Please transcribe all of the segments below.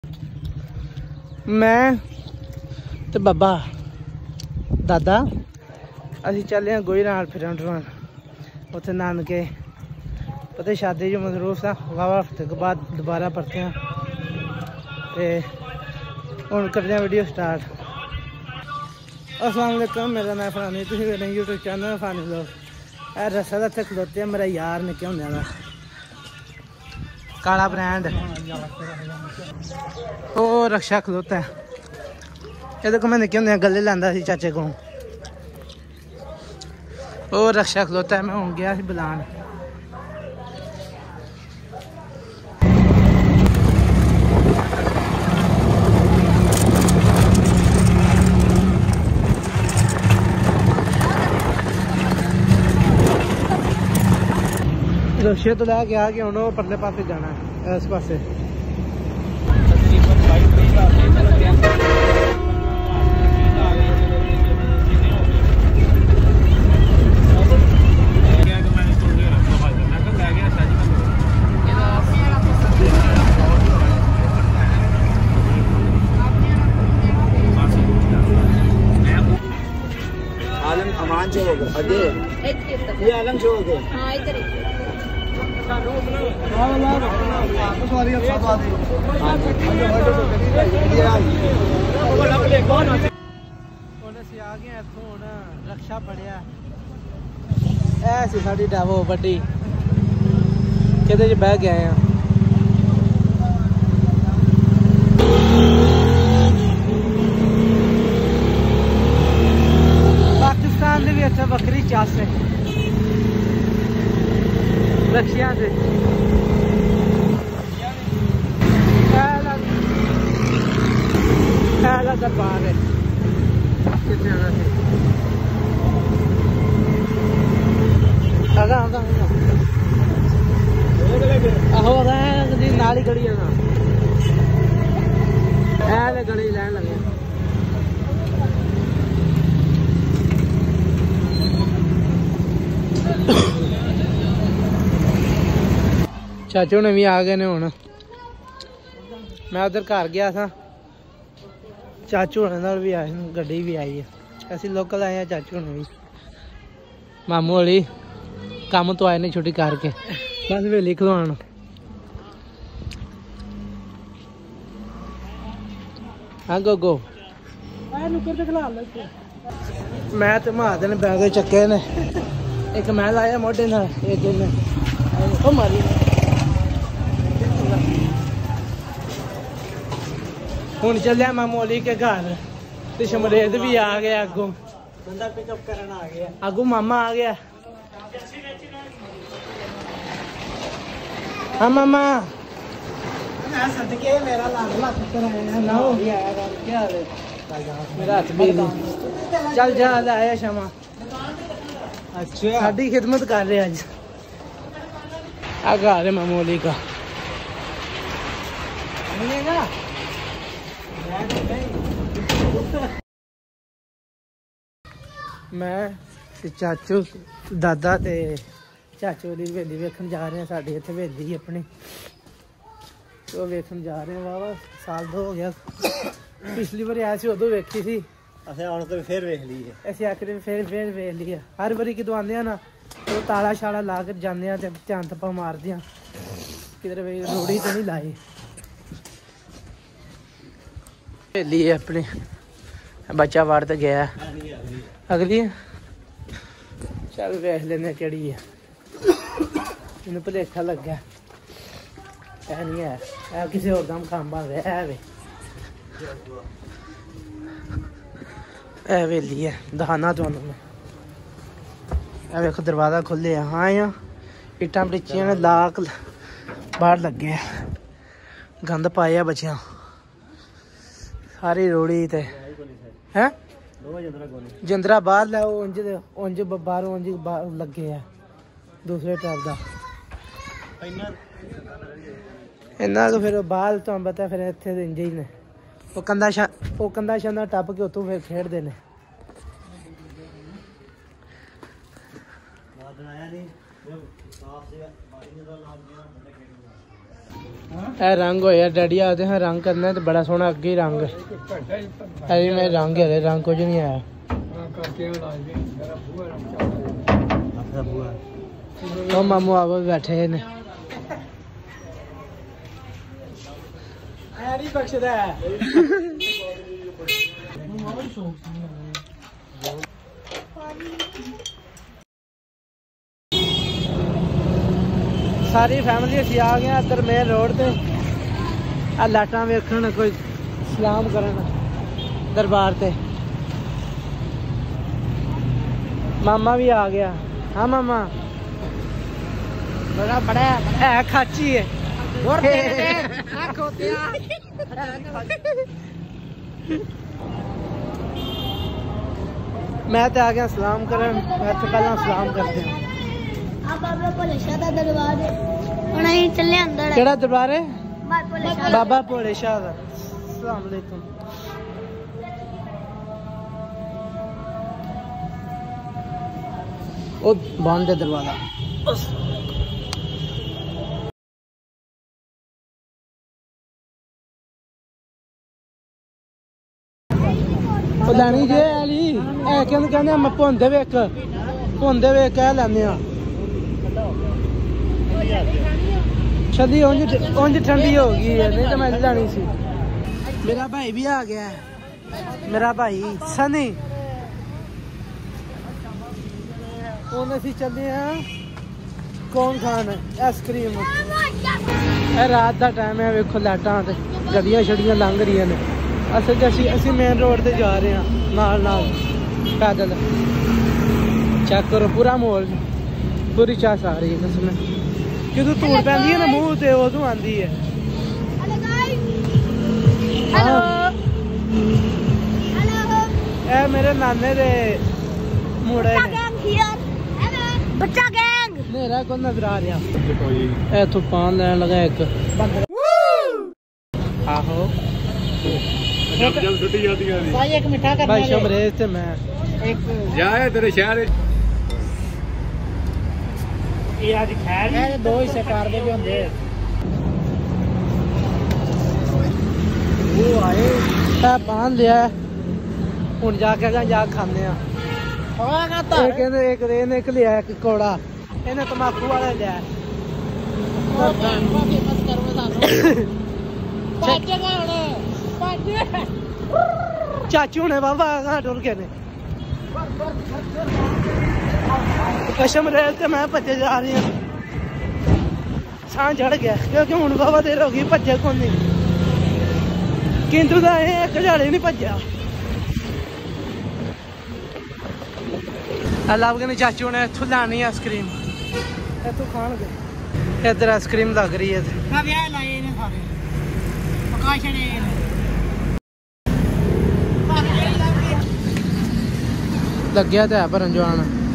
मैं ते बाबा दादा असी चले हैं गोई नाल फिरन टुरन उत्थे नानके पता शादी जो मसरूफ था वाह हफ्ते के बाद दोबारा परते हैं ते हुण करदे हैं वीडियो स्टार्ट। अस्सलाम वालेकुम, मेरा नाम फरानी, तुसीं मेरे यूट्यूब चैनल फरानी लोग। रस्सा दा इत्थे खलोते हैं मेरा यार निक्के होंदे दा काला ब्रांड ओ रक्षा खलोता है। ये देखो मैं निक्के होंदे गले लैंदा सी चाचे को। ओ रक्षा खलोता है, मैं हूँ गया सी बुलान। रशिया तो लैके आ गया हूँ परले पासे जाना है इस पासे। आलम अमान जो होगा अजय ये आलम जो होगा हाँ इधर रक्षा फड़िया ऐसी साड़ी डावो बड़ी किधर बह गए हैं। पाकिस्तान में भी अच्छा बकरी चास है रशिया से दरबार है आहो नाल ही गली है गली लैन लगे। चाचू ने भी आ गए ने हुण। मैं उधर घर गया था, चाचू होने भी आए, गड्डी भी आई है। असी लोकल आए हैं, चाचू ने भी मामू वाली काम तो आए ने छुट्टी करके बस वेली खलवान। हाँ गो मैं तो महादे ने बैग चक्के ने, एक मैं लाया मोटे ना, एक इन्हें मारी। हूँ चलिया मामू अली के घर ते शमरेद भी आ गया, अगू बंदा पिकअप करना आ गया, अगू मामा आ गया। हाँ मामा सदके मेरा लाडला पुत्र आया ना, हो गया क्या हाल है? मेरा हाथ भी चल जा आया शमा। अच्छा साडी खिदमत कर रहे अज आ घर है मामू अली का। मैं चाचू दादा ते चाचू वाली हवेली वेखन जा रहे हैं। साढ़े इतने हवेली अपनी तो वेखन जा रहे हैं। वाह साल दो हो गया, पिछली बार आए उदो वेखी थी, फिर वेख ली है। ऐसे आखिर फिर वेख ली है। हर बारी कितों आने ना तो ताला शाला ला कर जाने ध्यान थप्पा मारते हैं, किधर रोड़ी तो नहीं लाई। हवेली है अपनी, बच्चा वाड़ तो गया अगली चल वेख लेने केड़ी है। मैनू भुलेखा लग्या नहीं है, किसी होर दा काम बन रहा है। हवेली है दहाना तो वेखो दरवाजा खुले है। हाँ या इट्टां बड़िचियां ने लाक बाहर लगे, गंद पाया बच्चियां सारी रोड़ी ते है जिंदरा बाहर लै उंज बाहर उंज लगे है दूसरे टाइप का इन्ना तो फिर बाहर तो पता फिर इतने इंज ही ने वो कंधा शंधा टप के उतों फिर खेडते ने। ਇਹ ਰੰਗ ਹੋਇਆ ਡੈਡੀ ਆਦੇ ਹਾਂ ਰੰਗ ਕਰਨਾ ਤੇ ਬੜਾ ਸੋਹਣਾ ਅੱਗੇ ਹੀ ਰੰਗ ਅਰੇ ਮੈਂ ਰੰਗ ਹੈ ਰੰਗ ਕੁਝ ਨਹੀਂ ਆਇਆ ਉਹ ਮਾਮੂ ਆਪ ਬੈਠੇ ਨੇ ਐ ਨਹੀਂ ਬਖਸ਼ਦਾ सारी फैमिली असी आ गए इधर मेन रोड ते आ लाटा वेखण कोई सलाम करन दरबार ते मामा भी आ गया हाँ मामा बड़ा बड़ा है खाची है मैं तो आ गया सलाम करन मैं तो पहला सलाम करते हैं बाबा भोले शाह दा दरबार है हुण अहीं चले अंदर केड़ा दरबार है बाबा भोले शाह दा अस्सलाम वालेकुम ओ बंद है दरवाजा ओ लानी जे अली ए कहंदे मैं भुंदे वेख कह लैने आ छली उंज ठंडी हो गई है नहीं तो मैं लानी सी मेरा भाई भी आ गया है मेरा भाई सनी असी चले हैं कौन खान आइसक्रीम रात का टाइम है वेखो लाइटां ते गड्डियां छड़ियां लंघ रही ने असल असी मेन रोड ते जा रहे हैं नाल पैदल चेक करो पूरा माहौल पूरी चास आ रही है कसम जो धूड़ पैंदी है ना मूँह ते उदों आंदी है ए मेरे नाने दे मुड़े नेरा को नजर आ रहा ए तू पान लैन लगा एक आहो भाई एक मिठा करना भाई शमरेज ते मैं एक जाए तेरे शहर ये आज खैर दो हिस्से कार दे भी होंगे वो आए बांध लिया हूँ जाके जा खाने एक एक लिया एक कौड़ा इन्हें तम्बाकू वाले लिया चाचू ने बाबा कहाँ टुर के ने कसम रेल से मैं भजे जा रही हूँ सांस चढ़ गया क्योंकि हूँ बाबा देर हो गई भजे को नहीं किंतु एक झाड़े नहीं भजा अल्लाह के चाचू ने इतों लानी आइसक्रीम इतों खान गए इधर आइसक्रीम लग रही है लग्या तो है भरन जवान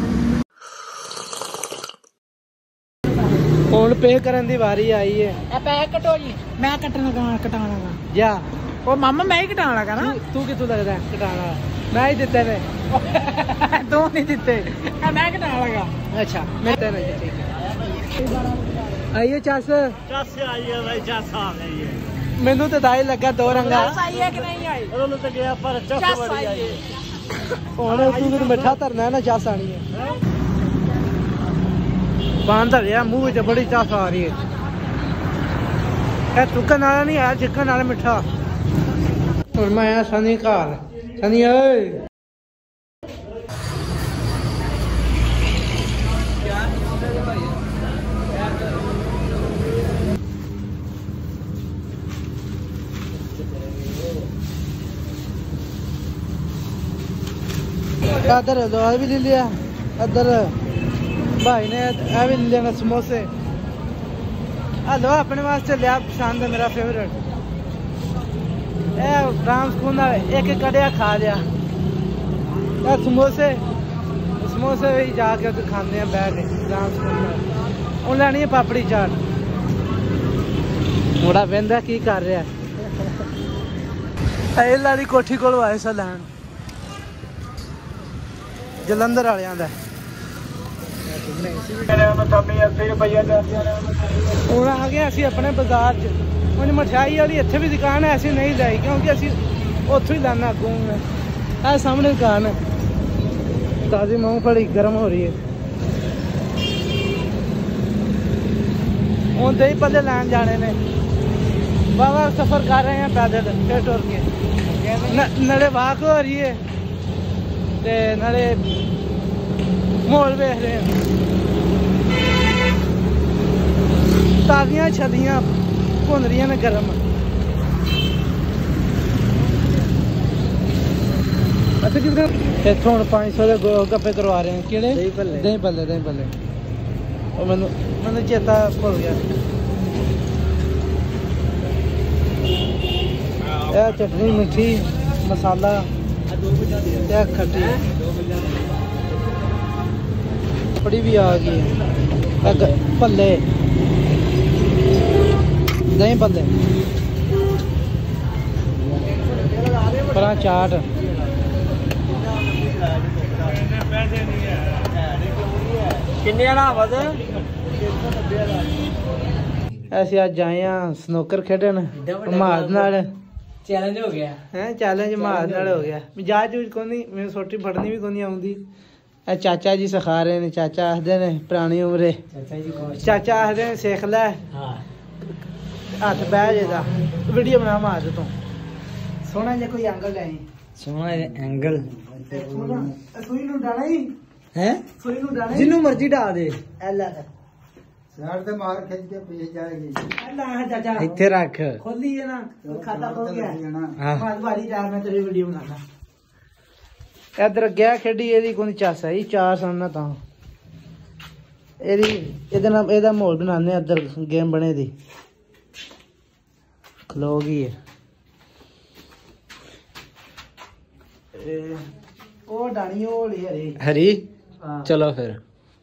हुण पे करन दी वारी आई है पैसे कटो जी मैं कटाना जा ओ मामा मैं ही कटाना लगा ना तू कितों लगदा है कटाना मैं ही दिते ने दो नहीं दिते मैं कटाना लगा अच्छा मैं तेरे ठीक है आइए चस आई है भाई चस आ गई है मेनू तो दाई लगा दो रंगा आई है कि नहीं आई ओनू तो गया पर चस बड़ी आई है हुण तू मिठा धरना है ना चस आनी है पान धरिया मुँह च बड़ी चस आ रही है चुकन वाला नहीं आया चिकन वाला मिठा और मैं आया सनी घर सनी इधर दवा भी ले लिया इधर भाई ने भी ले लेना समोसे हलो अपने वास्ते लिया पसंद है मेरा फेवरेट राम स्कूल एक कड़िया खा लिया समोसे समोसे भी जाके खाने बैठ के राम स्कूल हूँ लैनी है पापड़ी चाट मुड़ा बहता की कर रहा है लाड़ी कोठी को आए सा लैन जलंधर वालियां दा ਹੁਣ ਆ ਗਏ ਅਸੀਂ ਆਪਣੇ ਬਾਜ਼ਾਰ 'ਚ। ਹੁਣ ਮਠਿਆਈ ਵਾਲੀ ਇੱਥੇ ਵੀ ਦੁਕਾਨ ਹੈ, ਅਸੀਂ ਨਹੀਂ ਲਈ ਕਿਉਂਕਿ ਅਸੀਂ ਉੱਥੋਂ ਹੀ ਲਾਣਾ ਅੱਗੋਂ। ਇਹ ਸਾਹਮਣੇ ਦੁਕਾਨ ਹੈ। ਤਾਜ਼ੀ मूंगफली गर्म हो रही है। ਹੁਣ ਦਹੀਂ ਭੱਲੇ ਲੈਣ ਜਾਣੇ ਨੇ। ਵਾਹਵਾ ਸਫ਼ਰ ਕਰ ਰਹੇ ਹਾਂ ਪੈਦਲ ਫਿਰ ਟੁਰ ਕੇ। ਨਾਲੇ ਵਾਕ ਹੋ ਰਹੀ ਹੈ ਤੇ ਨਾਲੇ ਮਾਹੌਲ ਵੇਖ ਰਹੇ ਹਾਂ। ਤਾਜ਼ੀਆਂ ਛਲੀਆਂ ਭੁੰਨ ਰਹੀਆਂ ਨੇ ਗਰਮ। ਇੱਥੋਂ ਹੁਣ 500 ਦੇ ਗੋਲ ਗੱਪੇ ਕਰਵਾ ਰਹੇ ਹਾਂ। ਕਿਹੜੇ? ਦਹੀਂ ਭੱਲੇ। ਉਹ ਮੈਨੂੰ ਚੇਤਾ ਭੁੱਲ ਗਿਆ। ਇਹ ਚਟਨੀ ਮਿੱਠੀ ਮਸਾਲਾ ਤੇ ਖੱਟੀ ਕਪੜੀ ਵੀ ਆ ਗਈ ਹੈ। ਭੱਲੇ ਦਹੀਂ ਭੱਲੇ ਪਰਾਂ ਚਾਟ। ਕਿੰਨੇ ਵਾਲਾ ਵਦ? ਅਸੀਂ ਅੱਜ ਆਏ ਆ ਸਨੋਕਰ ਖੇਡਣ ਮਾਦ ਨਾਲ। ਚੈਲੰਜ ਹੋ ਗਿਆ ਹੈ। ਚੈਲੰਜ ਮਾਦ ਨਾਲ ਹੋ ਗਿਆ। ਜਾ ਚੂਜ ਕੋਈ ਮੈਨੂੰ ਸੋਟੀ ਫੜਨੀ ਵੀ ਕੋਈ ਆਉਂਦੀ। ਇਹ ਚਾਚਾ ਜੀ ਸਿਖਾ ਰਹੇ ਨੇ। ਚਾਚਾ ਆਖਦੇ ਨੇ ਪੁਰਾਣੀ ਉਮਰੇ। ਚਾਚਾ ਆਖਦੇ ਨੇ ਸਿੱਖ ਲੈ। ਹੱਥ ਬਹਿ ਜਾਏਗਾ। ਵੀਡੀਓ ਬਣਾ ਮਾਦ ਤੋਂ ਸੋਹਣਾ ਜਿਹਾ ਕੋਈ ਐਂਗਲ ਲੈ। ਸੋਹਣਾ ਐਂਗਲ ਸੂਈ ਨੂੰ ਡਾਣਾ ਹੀ ਹੈ। ਸੂਈ ਨੂੰ ਡਾਣਾ ਜਿੰਨੂੰ ਮਰਜ਼ੀ ਡਾ ਦੇ। ਐਲਾ ਸਾਈਡ ਤੇ ਮਾਰ ਖਿੱਚ ਕੇ ਪੀਛੇ ਜਾਏਗੀ। ਐਲਾ ਚਾਚਾ ਇੱਥੇ ਰੱਖ। ਖੋਲੀ ਹੈ ਨਾ ਖਾਤਾ ਖੋਲ ਗਿਆ। ਹਾਂ ਵਾਰੀ ਜਾ ਮੈਂ ਤੇਰੀ ਵੀਡੀਓ ਬਣਾਦਾ। ਇਧਰ ਗਿਆ ਖੇਡੀ ਇਹਦੀ ਕੋਈ ਚਾਸਾ ਹੀ 4 ਸਾਲ ਤਾਂ ਇਹਦੇ ਨਾਲ ਇਹਦਾ ਮਾਹੌਲ ਬਣਾਉਂਦੇ ਇੱਧਰ ਗੇਮ ਬਣੇ ਦੀ। ਖਲੋ ਗਈ ਹੈ ਉਹ ਡਾਣੀ ਉਹ ਹਰੀ। ਚਲੋ ਫਿਰ।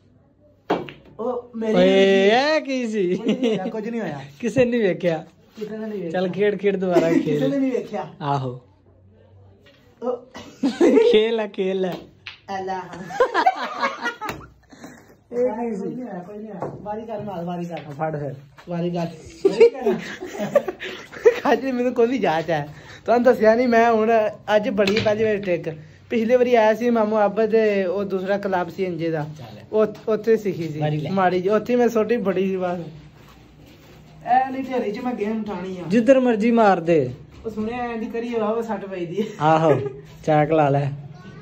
ਉਹ ਮੇਰੀ ਇਹ ਕੀ ਸੀ? ਕੁਝ ਨਹੀਂ ਹੋਇਆ। ਕਿਸੇ ਨੇ ਵੇਖਿਆ। ਕਿਸੇ ਨੇ ਨਹੀਂ ਵੇਖਿਆ। ਚੱਲ ਖੇਡ ਦੁਬਾਰਾ ਖੇਲ। ਕਿਸੇ ਨੇ ਨਹੀਂ ਵੇਖਿਆ। ਆਹੋ ਖੇਲ ਲੈ ਐਲਾ ਇਹ ਨਹੀਂ ਸੀ। ਕੋਈ ਨਹੀਂ ਵਾਰੀ ਕਰ ਮਾਲ ਵਾਰੀ ਕਰ ਫੜ ਫਿਰ ਵਾਰੀ ਕਰ। ਖਾਜੀ ਮੈਨੂੰ ਕੋਈ ਜਾਚ ਹੈ। ਤੁਹਾਨੂੰ ਦੱਸਿਆ ਨਹੀਂ ਮੈਂ ਹੁਣ ਅੱਜ ਬੜੀ ਪਹਿਲੀ ਵਾਰੀ ਟਿਕ। ਪਿਛਲੀ ਵਾਰੀ ਆਇਆ ਸੀ ਮਾਮੂ ਆਬਾ ਦੇ ਉਹ ਦੂਸਰਾ ਕਲੱਬ ਸੀ ਇੰਜੇ ਦਾ। ਉੱਥੇ ਸਿੱਖੀ ਸੀ ਮਾੜੀ ਜੀ। ਉੱਥੇ ਮੈਂ ਛੋਟੀ ਬੜੀ ਸੀ ਬਸ। ਐ ਨਹੀਂ ਢੇਰੀ ਚ ਮੈਂ ਗੇਮ ਉਠਾਣੀ ਆ। ਜਿੱਧਰ ਮਰਜੀ ਮਾਰ ਦੇ। ਉਹ ਸੁਣਿਆ ਐਂਡੀ ਕਰੀ ਵਾਹ ਸੱਟ ਪਈ ਦੀ। ਆਹੋ ਚਾਕ ਲਾ ਲੈ।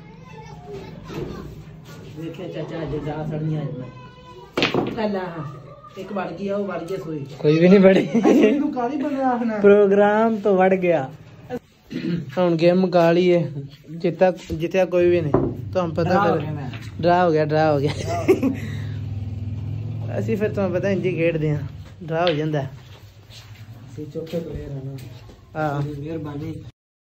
ਦੇਖਿਆ ਚਾਚਾ ਅੱਜ ਜਾ ਸੜਨੀ ਆ ਮੈਂ। ਅੱਲਾ ਇੱਕ ਵੜ ਗਈ ਉਹ ਵੜ ਗਿਆ ਸੋਈ। ਕੋਈ ਵੀ ਨਹੀਂ ਬੜੀ। ਤੂੰ ਕਾਲੀ ਬੰਦਾ ਆਖਣਾ ਪ੍ਰੋਗਰਾਮ ਤੋਂ ਵੜ ਗਿਆ। ਹੁਣ ਗੇਮ ਮੁਕਾ ਲਈ ਹੈ। ਜਿੱਤਿਆ ਕੋਈ ਵੀ ਨਹੀਂ। ਤੁਹਾਨੂੰ ਪਤਾ ਫਿਰ ਡਰਾ ਹੋ ਗਿਆ। ਅਸੀਂ ਫਿਰ ਤੁਹਾਨੂੰ ਪਤਾ ਇੰਝ ਖੇਡਦੇ ਹਾਂ। ਡਰਾ ਹੋ ਜਾਂਦਾ। ਅਸੀਂ ਚੌਕੇ ਪਲੇਅਰ ਹਾਂ ਨਾ। ਹਾਂ ਮਿਹਰਬਾਨੀ।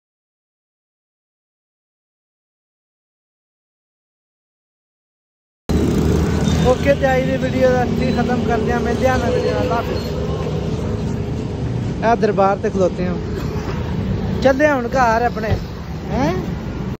ਓਕੇ ਤੇ ਆਈ ਦੀ ਵੀਡੀਓ ਦਾ ਅਸੀਂ ਖਤਮ ਕਰਦੇ ਹਾਂ। ਮਿਲਦੇ ਹਾਂ ਨਵੀਂ ਵੀਡੀਓ ਨਾਲ। ਇਹ ਦਰਬਾਰ ਤੇ ਖਲੋਤੇ ਹਾਂ। ਚੱਲੇ ਹੁਣ ਘਰ ਆਪਣੇ। ਹੈ